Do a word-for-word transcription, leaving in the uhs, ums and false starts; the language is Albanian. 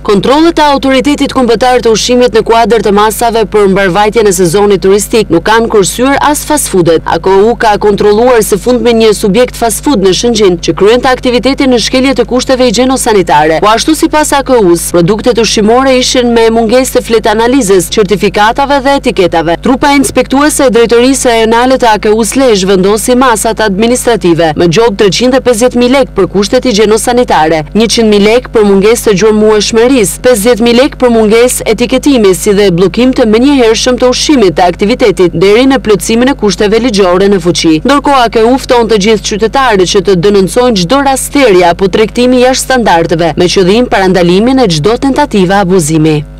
Kontrollet e autoritetit kombëtar të ushqimit në kuadër të masave për mbarvajtjen e sezonit turistik nuk kanë kursyer as fast foodet. A K U ka kontrolluar së fundmi një subjekt fast food në Shëngjin që kryente aktivitetin në shkelje të kushteve higjieno-sanitare. Po ashtu sipas A K U-s, produktet ushqimore ishin me mungesë të flet analizës, certifikatave dhe etiketave. Trupa inspektuese e Drejtorisë Rajonale të A K U-s Lezhë vendosi masat administrative me gjobë treqind e pesëdhjetë mijë lekë për kushtet higjieno-sanitare, njëqind mijë lekë për mungesë të gjurmëueshmërisë, pesëdhjetë mijë lekë për mungesë etiketimi, si dhe bllokim të menjëhershëm të ushqimit të aktivitetit deri në plotësimin e kushteve ligjore në fuqi. Ndërkohë A K U fton të gjithë qytetarët që të denoncojnë çdo rast thërrje apo tregtimi jashtë standardeve me qëllim parandalimin e çdo tentative abuzimi.